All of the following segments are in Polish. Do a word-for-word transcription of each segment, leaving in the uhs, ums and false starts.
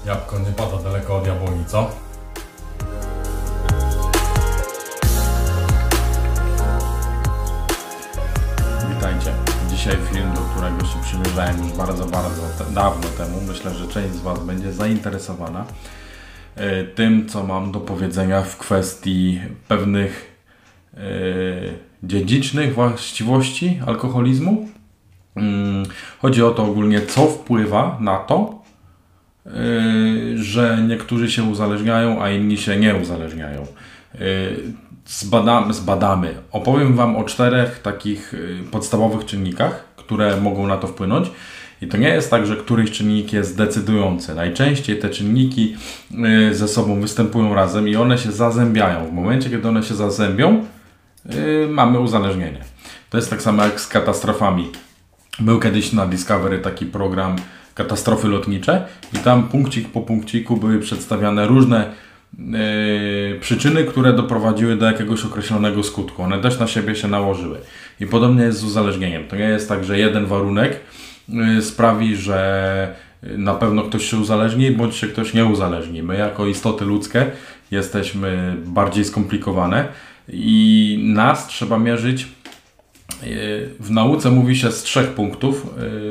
Jabłko nie pada daleko od jabłoni, co? Witajcie. Dzisiaj film, do którego się przymierzałem już bardzo, bardzo dawno temu. Myślę, że część z Was będzie zainteresowana tym, co mam do powiedzenia w kwestii pewnych yy, dziedzicznych właściwości alkoholizmu. Yy, chodzi o to ogólnie, co wpływa na to, Yy, że niektórzy się uzależniają, a inni się nie uzależniają. Yy, zbadamy, zbadamy. Opowiem Wam o czterech takich yy, podstawowych czynnikach, które mogą na to wpłynąć. I to nie jest tak, że któryś czynnik jest decydujący. Najczęściej te czynniki yy, ze sobą występują razem i one się zazębiają. W momencie, kiedy one się zazębią, yy, mamy uzależnienie. To jest tak samo jak z katastrofami. Był kiedyś na Discovery taki program Katastrofy lotnicze i tam punkcik po punkciku były przedstawiane różne yy, przyczyny, które doprowadziły do jakiegoś określonego skutku. One też na siebie się nałożyły. I podobnie jest z uzależnieniem. To nie jest tak, że jeden warunek yy, sprawi, że na pewno ktoś się uzależni, bądź się ktoś nie uzależni. My jako istoty ludzkie jesteśmy bardziej skomplikowane i nas trzeba mierzyć. W nauce mówi się z trzech punktów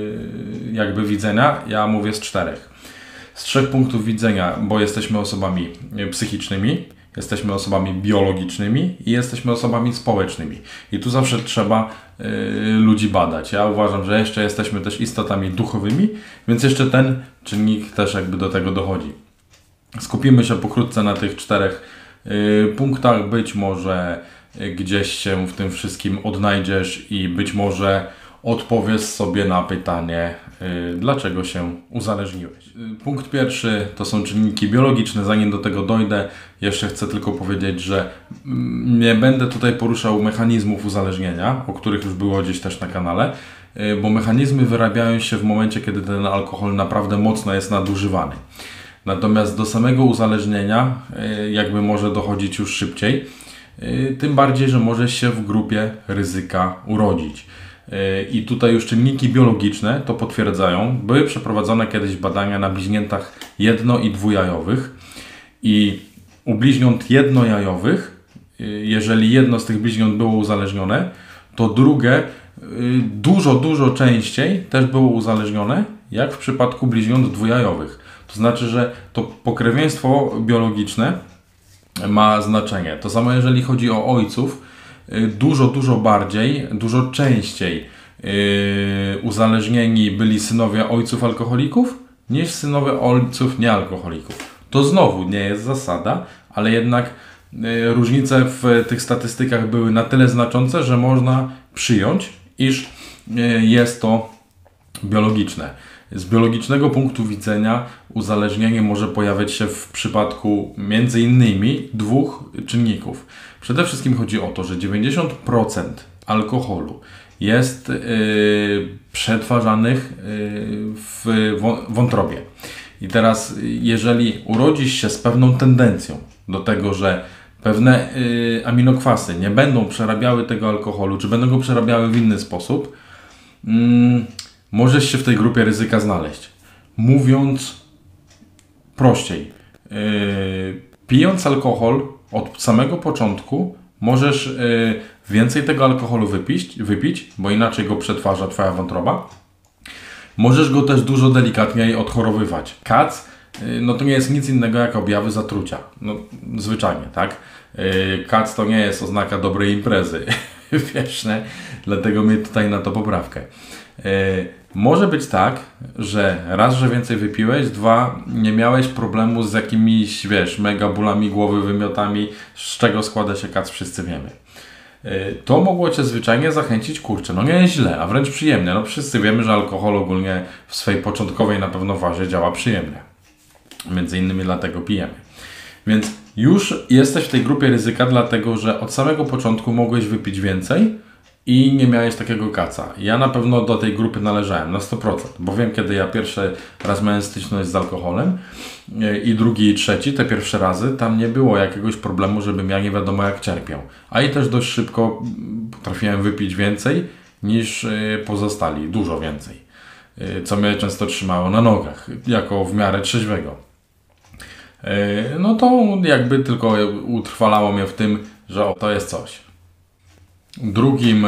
jakby widzenia, ja mówię z czterech. Z trzech punktów widzenia, bo jesteśmy osobami psychicznymi, jesteśmy osobami biologicznymi i jesteśmy osobami społecznymi. I tu zawsze trzeba ludzi badać. Ja uważam, że jeszcze jesteśmy też istotami duchowymi, więc jeszcze ten czynnik też jakby do tego dochodzi. Skupimy się pokrótce na tych czterech punktach. Być może gdzieś się w tym wszystkim odnajdziesz i być może odpowiesz sobie na pytanie, yy, dlaczego się uzależniłeś. Yy, punkt pierwszy to są czynniki biologiczne. Zanim do tego dojdę, jeszcze chcę tylko powiedzieć, że mm, nie będę tutaj poruszał mechanizmów uzależnienia, o których już było gdzieś też na kanale, yy, bo mechanizmy wyrabiają się w momencie, kiedy ten alkohol naprawdę mocno jest nadużywany. Natomiast do samego uzależnienia yy, jakby może dochodzić już szybciej. Tym bardziej, że możesz się w grupie ryzyka urodzić. I tutaj już czynniki biologiczne to potwierdzają. Były przeprowadzone kiedyś badania na bliźniętach jedno- i dwujajowych. I u bliźniąt jednojajowych, jeżeli jedno z tych bliźniąt było uzależnione, to drugie dużo, dużo częściej też było uzależnione, jak w przypadku bliźniąt dwujajowych. To znaczy, że to pokrewieństwo biologiczne ma znaczenie. To samo jeżeli chodzi o ojców, dużo, dużo bardziej, dużo częściej yy, uzależnieni byli synowie ojców alkoholików niż synowie ojców niealkoholików. To znowu nie jest zasada, ale jednak yy, różnice w tych statystykach były na tyle znaczące, że można przyjąć, iż yy, jest to biologiczne. Z biologicznego punktu widzenia uzależnienie może pojawiać się w przypadku między innymi dwóch czynników. Przede wszystkim chodzi o to, że dziewięćdziesiąt procent alkoholu jest yy, przetwarzanych yy, w wątrobie. I teraz jeżeli urodzisz się z pewną tendencją do tego, że pewne yy, aminokwasy nie będą przerabiały tego alkoholu, czy będą go przerabiały w inny sposób, yy, możesz się w tej grupie ryzyka znaleźć. Mówiąc prościej, yy, pijąc alkohol od samego początku możesz yy, więcej tego alkoholu wypić, wypić, bo inaczej go przetwarza Twoja wątroba. Możesz go też dużo delikatniej odchorowywać. Kac yy, no to nie jest nic innego jak objawy zatrucia. No, zwyczajnie, tak? Yy, kac to nie jest oznaka dobrej imprezy. Wiesz, nie? Dlatego mnie tutaj na to poprawkę. Yy, może być tak, że raz, że więcej wypiłeś, dwa, nie miałeś problemu z jakimiś, wiesz, mega bólami głowy, wymiotami, z czego składa się kac, wszyscy wiemy. Yy, to mogło Cię zwyczajnie zachęcić, kurczę, no nie jest źle, a wręcz przyjemnie. No wszyscy wiemy, że alkohol ogólnie w swej początkowej na pewno fazie działa przyjemnie. Między innymi dlatego pijemy. Więc już jesteś w tej grupie ryzyka, dlatego że od samego początku mogłeś wypić więcej i nie miałeś takiego kaca. Ja na pewno do tej grupy należałem na sto procent, bo wiem, kiedy ja pierwszy raz miałem styczność z alkoholem i drugi i trzeci, te pierwsze razy, tam nie było jakiegoś problemu, żebym ja nie wiadomo jak cierpiał. A i też dość szybko potrafiłem wypić więcej niż pozostali, dużo więcej. Co mnie często trzymało na nogach, jako w miarę trzeźwego. no to jakby tylko utrwalało mnie w tym, że o, to jest coś. Drugim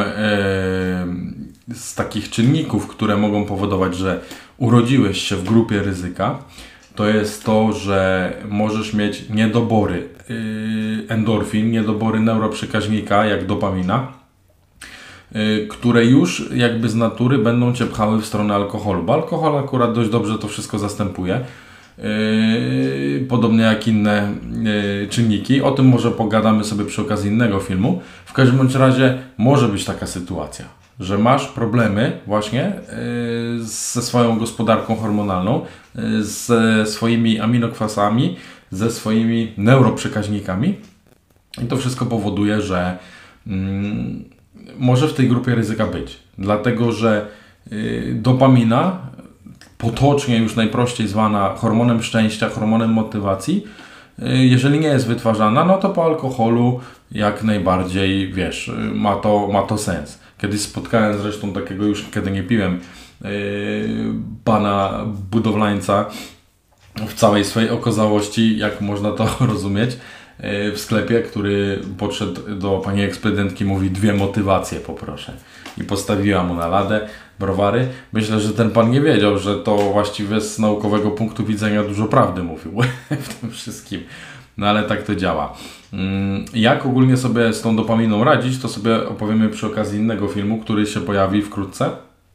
z takich czynników, które mogą powodować, że urodziłeś się w grupie ryzyka, to jest to, że możesz mieć niedobory endorfin, niedobory neuroprzekaźnika, jak dopamina, które już jakby z natury będą Cię pchały w stronę alkoholu, bo alkohol akurat dość dobrze to wszystko zastępuje, podobnie jak inne czynniki. O tym może pogadamy sobie przy okazji innego filmu. W każdym bądź razie może być taka sytuacja, że masz problemy właśnie ze swoją gospodarką hormonalną, ze swoimi aminokwasami, ze swoimi neuroprzekaźnikami i to wszystko powoduje, że mm, może w tej grupie ryzyka być. Dlatego, że y, dopamina, potocznie już najprościej zwana hormonem szczęścia, hormonem motywacji, y, jeżeli nie jest wytwarzana, no to po alkoholu jak najbardziej, wiesz, ma to, ma to sens. Kiedyś spotkałem zresztą takiego, już kiedy nie piłem, yy, pana budowlańca w całej swojej okazałości, jak można to rozumieć, yy, w sklepie, który podszedł do pani ekspedentki, mówi: dwie motywacje poproszę. I postawiła mu na ladę browary. Myślę, że ten pan nie wiedział, że to właściwie z naukowego punktu widzenia dużo prawdy mówił w tym wszystkim. No ale tak to działa. Jak ogólnie sobie z tą dopaminą radzić, to sobie opowiemy przy okazji innego filmu, który się pojawi wkrótce.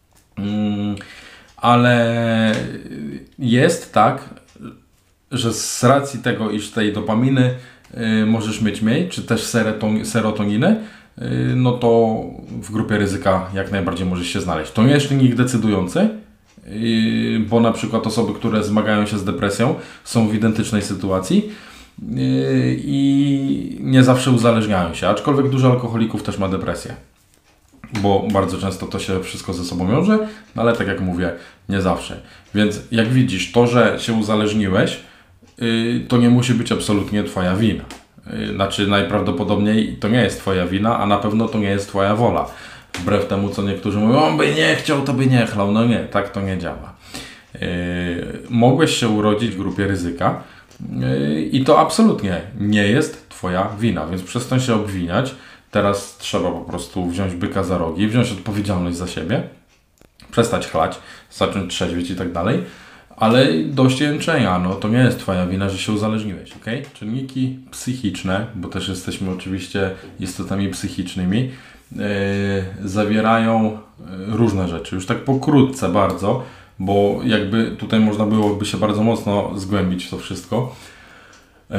Ale jest tak, że z racji tego, iż tej dopaminy możesz mieć mniej, czy też serotoniny, no to w grupie ryzyka jak najbardziej możesz się znaleźć. To nie jest czynnik decydujący, bo na przykład osoby, które zmagają się z depresją, są w identycznej sytuacji i nie zawsze uzależniają się, aczkolwiek dużo alkoholików też ma depresję, bo bardzo często to się wszystko ze sobą wiąże, no ale tak jak mówię, nie zawsze. Więc jak widzisz, to, że się uzależniłeś, to nie musi być absolutnie Twoja wina. Znaczy najprawdopodobniej to nie jest Twoja wina, a na pewno to nie jest Twoja wola. Wbrew temu, co niektórzy mówią: on by nie chciał, to by nie chlał. No nie, tak to nie działa. Yy, mogłeś się urodzić w grupie ryzyka yy, i to absolutnie nie jest Twoja wina, więc przestań się obwiniać. Teraz trzeba po prostu wziąć byka za rogi, wziąć odpowiedzialność za siebie, przestać chlać, zacząć trzeźwieć i tak dalej. Ale dość jęczenia, no to nie jest Twoja wina, że się uzależniłeś, ok? Czynniki psychiczne, bo też jesteśmy oczywiście istotami psychicznymi, yy, zawierają różne rzeczy. Już tak pokrótce bardzo, bo jakby tutaj można byłoby się bardzo mocno zgłębić w to wszystko. Yy,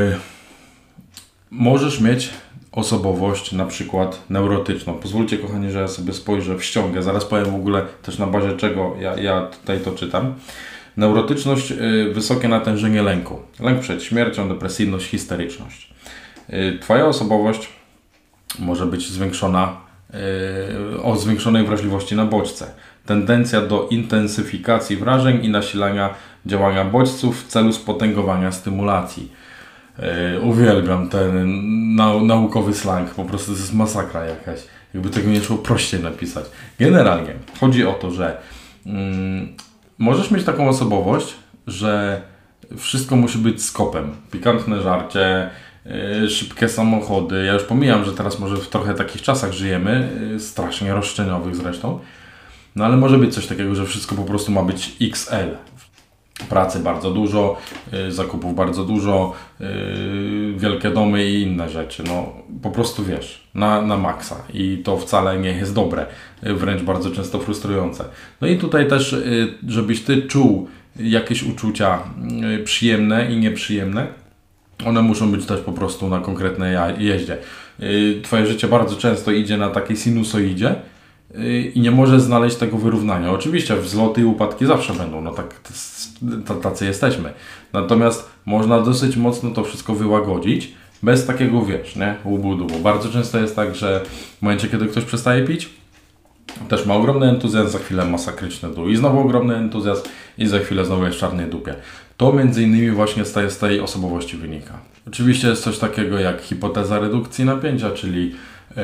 możesz mieć osobowość na przykład neurotyczną. Pozwólcie, kochani, że ja sobie spojrzę w ściągę. Zaraz powiem w ogóle też na bazie czego ja, ja tutaj to czytam. Neurotyczność, y, wysokie natężenie lęku. Lęk przed śmiercią, depresyjność, histeryczność. Y, twoja osobowość może być zwiększona y, o zwiększonej wrażliwości na bodźce. Tendencja do intensyfikacji wrażeń i nasilania działania bodźców w celu spotęgowania stymulacji. Y, uwielbiam ten nau naukowy slang, po prostu to jest masakra jakaś. Jakby tego nie szło prościej napisać. Generalnie chodzi o to, że mm, możesz mieć taką osobowość, że wszystko musi być skopem. Pikantne żarcie, yy, szybkie samochody. Ja już pomijam, że teraz może w trochę takich czasach żyjemy, yy, strasznie roszczeniowych zresztą. No ale może być coś takiego, że wszystko po prostu ma być iks el. Pracy bardzo dużo, yy, zakupów bardzo dużo, yy, wielkie domy i inne rzeczy. No po prostu wiesz, na, na maksa. I to wcale nie jest dobre, yy, wręcz bardzo często frustrujące. No i tutaj też, yy, żebyś Ty czuł jakieś uczucia yy, przyjemne i nieprzyjemne, one muszą być też po prostu na konkretnej jeździe. Yy, twoje życie bardzo często idzie na takiej sinusoidzie, i nie może znaleźć tego wyrównania. Oczywiście wzloty i upadki zawsze będą, no tak, tacy jesteśmy. Natomiast można dosyć mocno to wszystko wyłagodzić, bez takiego, wiesz, nie, łubu-dubu. Bo bardzo często jest tak, że w momencie, kiedy ktoś przestaje pić, też ma ogromny entuzjazm, za chwilę masakryczny dół i znowu ogromny entuzjazm i za chwilę znowu jest w czarnej dupie. To między innymi właśnie z tej, z tej osobowości wynika. Oczywiście jest coś takiego jak hipoteza redukcji napięcia, czyli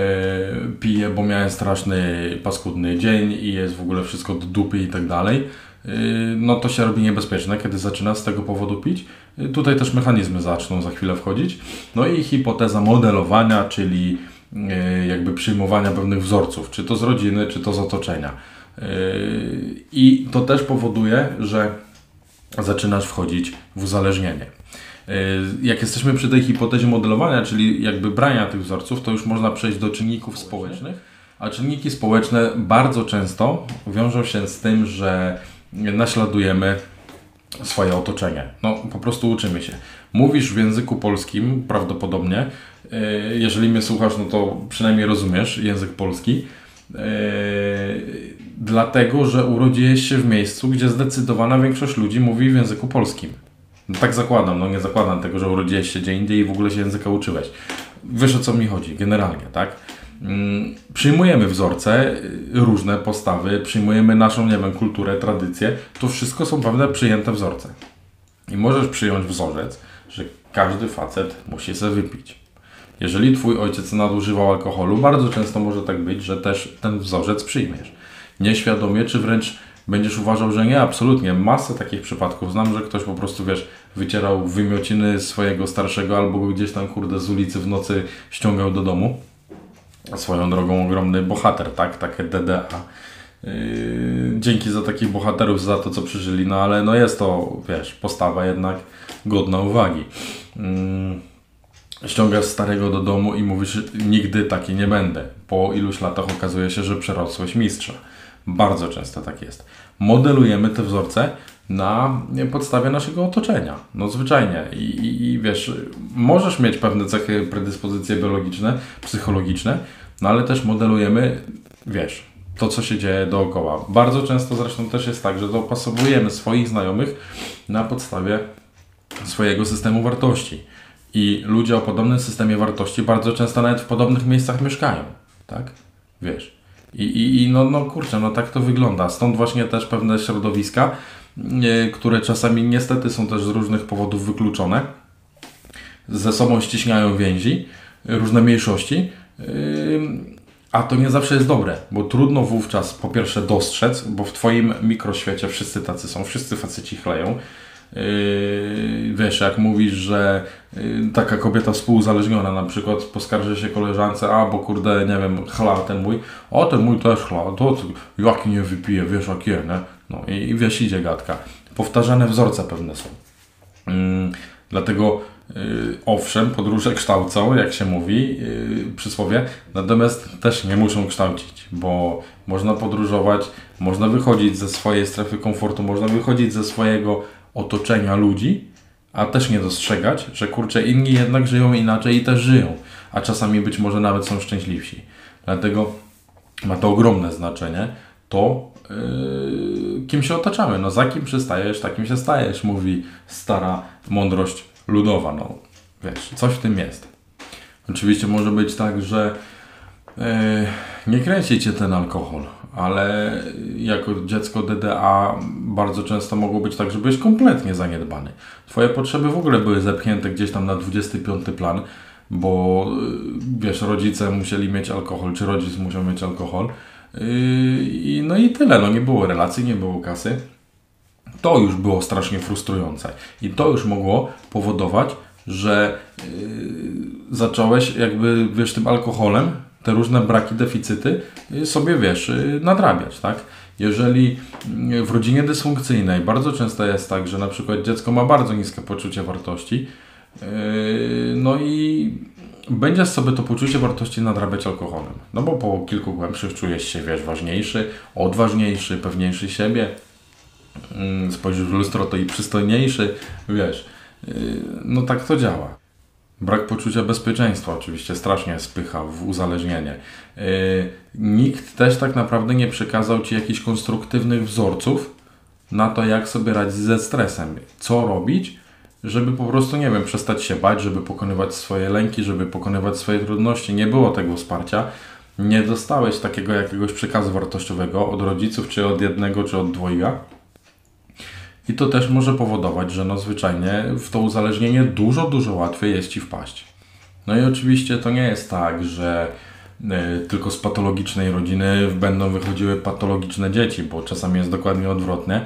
Yy, piję, bo miałem straszny, paskudny dzień i jest w ogóle wszystko do dupy i tak dalej. no to się robi niebezpieczne, kiedy zaczyna z tego powodu pić. Tutaj też mechanizmy zaczną za chwilę wchodzić. No i hipoteza modelowania, czyli jakby przyjmowania pewnych wzorców, czy to z rodziny, czy to z otoczenia. I to też powoduje, że zaczynasz wchodzić w uzależnienie. Jak jesteśmy przy tej hipotezie modelowania, czyli jakby brania tych wzorców, to już można przejść do czynników społecznych, a czynniki społeczne bardzo często wiążą się z tym, że naśladujemy swoje otoczenie. No po prostu uczymy się. Mówisz w języku polskim prawdopodobnie, jeżeli mnie słuchasz, no to przynajmniej rozumiesz język polski, dlatego, że urodziłeś się w miejscu, gdzie zdecydowana większość ludzi mówi w języku polskim. No tak zakładam, no nie zakładam tego, że urodziłeś się gdzie indziej i w ogóle się języka uczyłeś. Wiesz, o co mi chodzi, generalnie, tak? Przyjmujemy wzorce, różne postawy, przyjmujemy naszą, nie wiem, kulturę, tradycję. To wszystko są pewne przyjęte wzorce. I możesz przyjąć wzorzec, że każdy facet musi sobie wypić. Jeżeli twój ojciec nadużywał alkoholu, bardzo często może tak być, że też ten wzorzec przyjmiesz. Nieświadomie, czy wręcz będziesz uważał, że nie, absolutnie. Masę takich przypadków znam, że ktoś po prostu, wiesz, wycierał wymiociny swojego starszego albo go gdzieś tam, kurde, z ulicy w nocy ściągał do domu. Swoją drogą ogromny bohater, tak? Takie D D A. Yy, dzięki za takich bohaterów, za to, co przeżyli, no ale no jest to, wiesz, postawa jednak godna uwagi. Yy, ściągasz starego do domu i mówisz, nigdy taki nie będę. Po iluś latach okazuje się, że przerosłeś mistrza. Bardzo często tak jest. Modelujemy te wzorce na podstawie naszego otoczenia. No zwyczajnie. I, i, i wiesz, możesz mieć pewne cechy, predyspozycje biologiczne, psychologiczne, no ale też modelujemy, wiesz, to, co się dzieje dookoła. Bardzo często zresztą też jest tak, że dopasowujemy swoich znajomych na podstawie swojego systemu wartości. I ludzie o podobnym systemie wartości bardzo często nawet w podobnych miejscach mieszkają. Tak? Wiesz. I, i, i no, no kurczę, no tak to wygląda. Stąd właśnie też pewne środowiska, yy, które czasami niestety są też z różnych powodów wykluczone, ze sobą ściśniają więzi, różne mniejszości, yy, a to nie zawsze jest dobre, bo trudno wówczas po pierwsze dostrzec, bo w twoim mikroświecie wszyscy tacy są, wszyscy faceci chleją. Yy, wiesz, jak mówisz, że yy, taka kobieta współuzależniona na przykład poskarży się koleżance, a bo kurde, nie wiem, chla ten mój, o ten mój też chla, to jaki nie wypije, wiesz jakie, nie? No i, i wiesz, idzie gadka. Powtarzane wzorce pewne są. Yy, dlatego yy, owszem, podróże kształcą, jak się mówi, yy, przysłowie, natomiast też nie muszą kształcić, bo można podróżować, można wychodzić ze swojej strefy komfortu, można wychodzić ze swojego otoczenia ludzi, a też nie dostrzegać, że kurczę, inni jednak żyją inaczej i też żyją, a czasami być może nawet są szczęśliwsi. Dlatego ma to ogromne znaczenie to, yy, kim się otaczamy. No za kim przystajesz, takim się stajesz, mówi stara mądrość ludowa. No wiesz, coś w tym jest. Oczywiście może być tak, że yy, nie kręci cię ten alkohol, ale jako dziecko D D A bardzo często mogło być tak, że byłeś kompletnie zaniedbany. Twoje potrzeby w ogóle były zepchnięte gdzieś tam na dwudziesty piąty plan, bo wiesz, rodzice musieli mieć alkohol, czy rodzic musiał mieć alkohol. I no i tyle, no nie było relacji, nie było kasy. To już było strasznie frustrujące. I to już mogło powodować, że yy, zacząłeś jakby, wiesz, tym alkoholem te różne braki, deficyty sobie, wiesz, nadrabiać, tak? Jeżeli w rodzinie dysfunkcyjnej bardzo często jest tak, że na przykład dziecko ma bardzo niskie poczucie wartości, no i będziesz sobie to poczucie wartości nadrabiać alkoholem. No bo po kilku głębszych czujesz się, wiesz, ważniejszy, odważniejszy, pewniejszy siebie, spojrzysz w lustro, to i przystojniejszy, wiesz, no tak to działa. Brak poczucia bezpieczeństwa oczywiście strasznie spycha w uzależnienie. Yy, nikt też tak naprawdę nie przekazał Ci jakichś konstruktywnych wzorców na to, jak sobie radzić ze stresem. Co robić, żeby po prostu, nie wiem, przestać się bać, żeby pokonywać swoje lęki, żeby pokonywać swoje trudności. Nie było tego wsparcia. Nie dostałeś takiego jakiegoś przekazu wartościowego od rodziców, czy od jednego, czy od dwojga. I to też może powodować, że no zwyczajnie w to uzależnienie dużo, dużo łatwiej jest Ci wpaść. No i oczywiście to nie jest tak, że y, tylko z patologicznej rodziny będą wychodziły patologiczne dzieci, bo czasami jest dokładnie odwrotnie.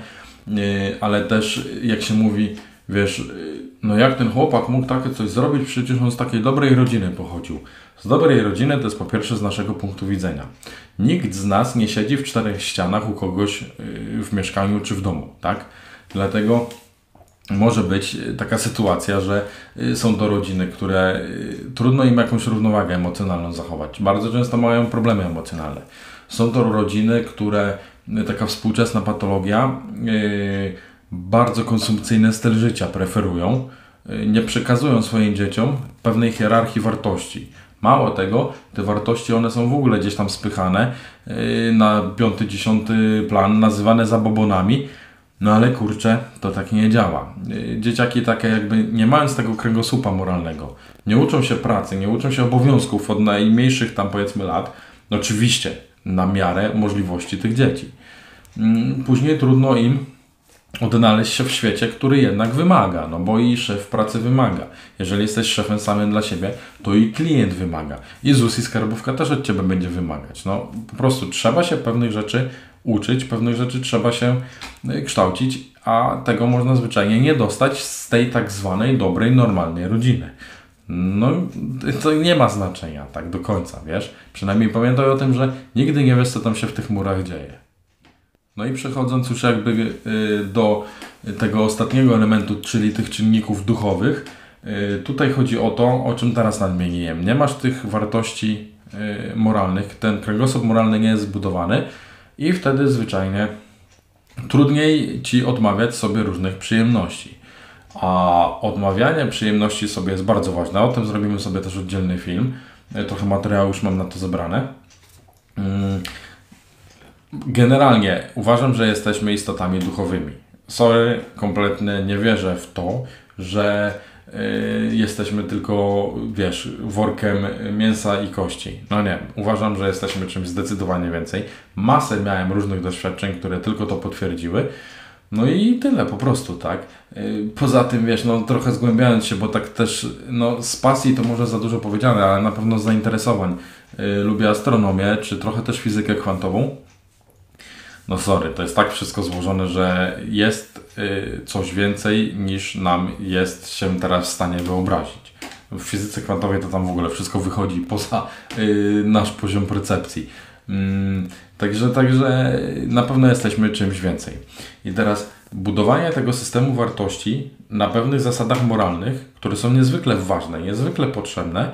ale też jak się mówi, wiesz, no jak ten chłopak mógł takie coś zrobić, przecież on z takiej dobrej rodziny pochodził. Z dobrej rodziny to jest po pierwsze z naszego punktu widzenia. Nikt z nas nie siedzi w czterech ścianach u kogoś w mieszkaniu czy w domu, tak? Dlatego może być taka sytuacja, że są to rodziny, które trudno im jakąś równowagę emocjonalną zachować. Bardzo często mają problemy emocjonalne. Są to rodziny, które, taka współczesna patologia, bardzo konsumpcyjny styl życia preferują, nie przekazują swoim dzieciom pewnej hierarchii wartości. Mało tego, te wartości one są w ogóle gdzieś tam spychane na piąty, dziesiąty plan, nazywane zabobonami. No ale kurczę, to tak nie działa. Dzieciaki takie jakby nie mając tego kręgosłupa moralnego, nie uczą się pracy, nie uczą się obowiązków od najmniejszych tam powiedzmy lat, no oczywiście na miarę możliwości tych dzieci. Później trudno im odnaleźć się w świecie, który jednak wymaga, no bo i szef pracy wymaga. Jeżeli jesteś szefem samym dla siebie, to i klient wymaga. I ZUS i skarbówka też od Ciebie będzie wymagać. No po prostu trzeba się pewnych rzeczy uczyć, pewnych rzeczy trzeba się kształcić, a tego można zwyczajnie nie dostać z tej tak zwanej dobrej, normalnej rodziny. No to nie ma znaczenia tak do końca, wiesz? Przynajmniej pamiętaj o tym, że nigdy nie wiesz, co tam się w tych murach dzieje. No i przechodząc już jakby do tego ostatniego elementu, czyli tych czynników duchowych, tutaj chodzi o to, o czym teraz nadmieniłem. Nie masz tych wartości moralnych, ten kręgosłup moralny nie jest zbudowany i wtedy zwyczajnie trudniej Ci odmawiać sobie różnych przyjemności. A odmawianie przyjemności sobie jest bardzo ważne. O tym zrobimy sobie też oddzielny film. Trochę materiału już mam na to zebrane. Generalnie uważam, że jesteśmy istotami duchowymi. Sorry, kompletnie nie wierzę w to, że y, jesteśmy tylko, wiesz, workiem mięsa i kości. No nie, uważam, że jesteśmy czymś zdecydowanie więcej. Masę miałem różnych doświadczeń, które tylko to potwierdziły. No i tyle po prostu, tak. Y, poza tym, wiesz, no trochę zgłębiając się, bo tak też, no z pasji to może za dużo powiedziane, ale na pewno z zainteresowań. Y, lubię astronomię, czy trochę też fizykę kwantową. No sorry, to jest tak wszystko złożone, że jest y, coś więcej niż nam jest się teraz w stanie wyobrazić. W fizyce kwantowej to tam w ogóle wszystko wychodzi poza y, nasz poziom percepcji. Mm, także, także na pewno jesteśmy czymś więcej. I teraz budowanie tego systemu wartości na pewnych zasadach moralnych, które są niezwykle ważne, niezwykle potrzebne,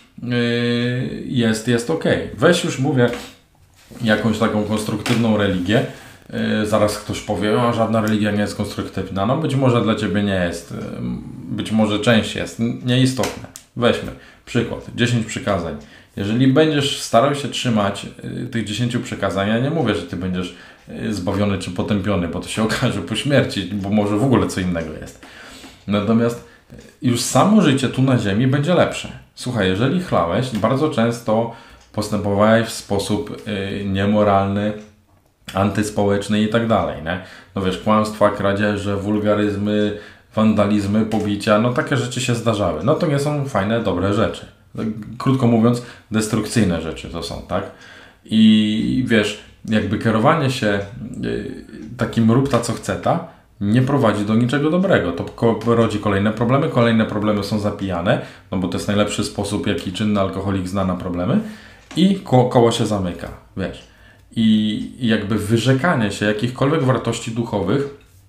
y, jest, jest ok. Weź już mówię jakąś taką konstruktywną religię, yy, zaraz ktoś powie, a żadna religia nie jest konstruktywna. No być może dla Ciebie nie jest, yy, być może część jest, nieistotne. Weźmy przykład, dziesięć przykazań. Jeżeli będziesz starał się trzymać yy, tych dziesięciu przykazań, ja nie mówię, że Ty będziesz yy, zbawiony czy potępiony, bo to się okaże po śmierci, bo może w ogóle co innego jest. Natomiast już samo życie tu na ziemi będzie lepsze. Słuchaj, jeżeli chlałeś, bardzo często postępowałeś w sposób y, niemoralny, antyspołeczny i tak dalej, nie? No wiesz, kłamstwa, kradzieże, wulgaryzmy, wandalizmy, pobicia, no takie rzeczy się zdarzały. No to nie są fajne, dobre rzeczy. Krótko mówiąc, destrukcyjne rzeczy to są, tak? I wiesz, jakby kierowanie się y, takim rób ta co chce ta, nie prowadzi do niczego dobrego. To ko- rodzi kolejne problemy, kolejne problemy są zapijane, no bo to jest najlepszy sposób, jaki czynny alkoholik zna na problemy. I ko- koło się zamyka, wiesz. I jakby wyrzekanie się jakichkolwiek wartości duchowych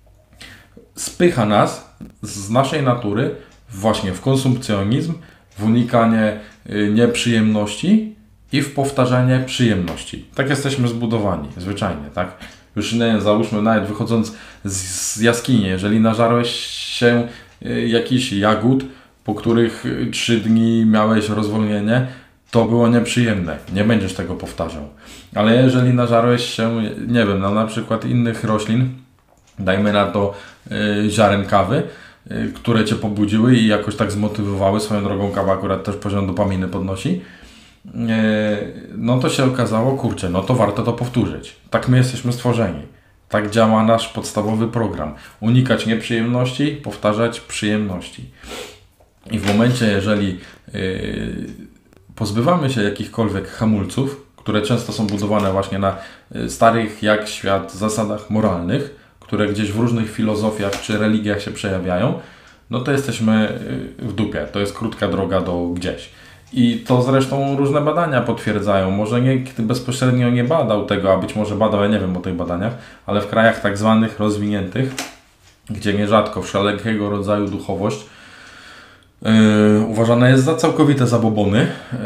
spycha nas z naszej natury właśnie w konsumpcjonizm, w unikanie y, nieprzyjemności i w powtarzanie przyjemności. Tak jesteśmy zbudowani, zwyczajnie, tak? Już nie, załóżmy nawet wychodząc z, z jaskini, jeżeli nażarłeś się y, jakichś jagód, po których trzy dni miałeś rozwolnienie, to było nieprzyjemne. Nie będziesz tego powtarzał. Ale jeżeli nażarłeś się, nie wiem, no na przykład innych roślin, dajmy na to y, ziaren kawy, y, które Cię pobudziły i jakoś tak zmotywowały, swoją drogą kawa akurat też poziom dopaminy podnosi, y, no to się okazało, kurczę, no to warto to powtórzyć. Tak my jesteśmy stworzeni. Tak działa nasz podstawowy program. Unikać nieprzyjemności, powtarzać przyjemności. I w momencie, jeżeli y, pozbywamy się jakichkolwiek hamulców, które często są budowane właśnie na starych jak świat zasadach moralnych, które gdzieś w różnych filozofiach czy religiach się przejawiają, no to jesteśmy w dupie. To jest krótka droga do gdzieś. I to zresztą różne badania potwierdzają. Może nikt bezpośrednio nie badał tego, a być może badał, ja nie wiem o tych badaniach, ale w krajach tak zwanych rozwiniętych, gdzie nierzadko wszelkiego rodzaju duchowość yy, uważana jest za całkowite zabobony, yy,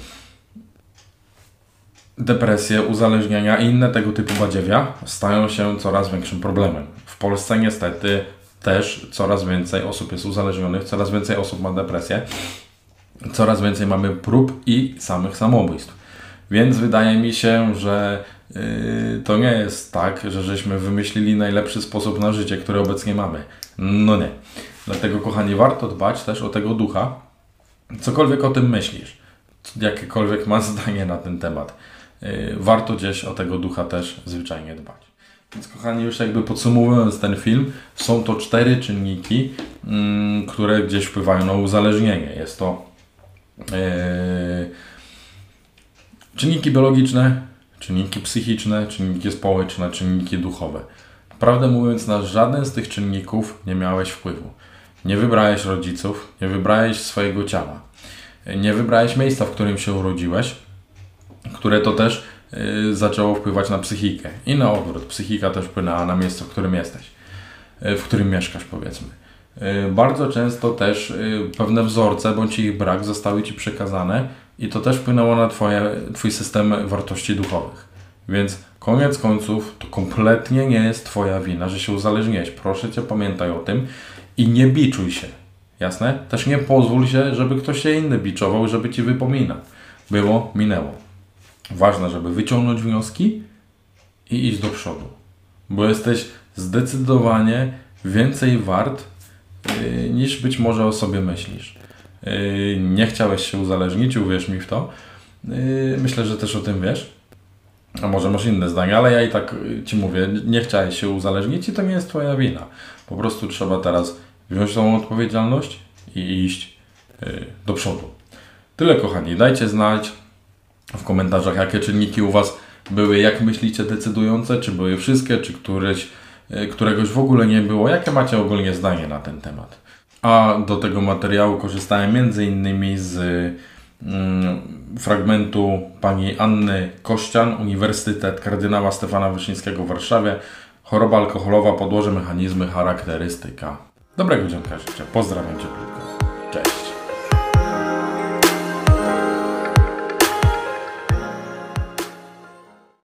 depresje, uzależnienia i inne tego typu badziewia stają się coraz większym problemem. W Polsce niestety też coraz więcej osób jest uzależnionych, coraz więcej osób ma depresję, coraz więcej mamy prób i samych samobójstw. Więc wydaje mi się, że yy, to nie jest tak, że żeśmy wymyślili najlepszy sposób na życie, który obecnie mamy. No nie. Dlatego, kochani, warto dbać też o tego ducha. Cokolwiek o tym myślisz, jakiekolwiek masz zdanie na ten temat, yy, warto gdzieś o tego ducha też zwyczajnie dbać. Więc, kochani, już jakby podsumowując ten film, są to cztery czynniki, yy, które gdzieś wpływają na uzależnienie. Jest to Yy, czynniki biologiczne, czynniki psychiczne, czynniki społeczne, czynniki duchowe. Prawdę mówiąc, na żaden z tych czynników nie miałeś wpływu. Nie wybrałeś rodziców, nie wybrałeś swojego ciała, nie wybrałeś miejsca, w którym się urodziłeś, które to też yy, zaczęło wpływać na psychikę. I na odwrót, psychika też wpłynęła na miejsce, w którym jesteś, yy, w którym mieszkasz, powiedzmy. Bardzo często też pewne wzorce bądź ich brak zostały Ci przekazane i to też wpłynęło na twoje, Twój system wartości duchowych. Więc koniec końców to kompletnie nie jest Twoja wina, że się uzależniłeś. Proszę Cię, pamiętaj o tym i nie biczuj się. Jasne? Też nie pozwól się, żeby ktoś się inny biczował, żeby Ci wypominał. Było, minęło. Ważne, żeby wyciągnąć wnioski i iść do przodu. Bo jesteś zdecydowanie więcej wart niż być może o sobie myślisz. Nie chciałeś się uzależnić, uwierz mi w to. Myślę, że też o tym wiesz. A może masz inne zdanie, ale ja i tak Ci mówię, nie chciałeś się uzależnić i to nie jest Twoja wina. Po prostu trzeba teraz wziąć tą odpowiedzialność i iść do przodu. Tyle, kochani. Dajcie znać w komentarzach, jakie czynniki u Was były, jak myślicie, decydujące, czy były wszystkie, czy któreś któregoś w ogóle nie było. Jakie macie ogólnie zdanie na ten temat? A do tego materiału korzystałem między innymi z mm, fragmentu pani Anny Kościan, Uniwersytet Kardynała Stefana Wyszyńskiego w Warszawie. Choroba alkoholowa, podłoże, mechanizmy, charakterystyka. Dobrego dzięka życzę. Pozdrawiam Cię. Cześć.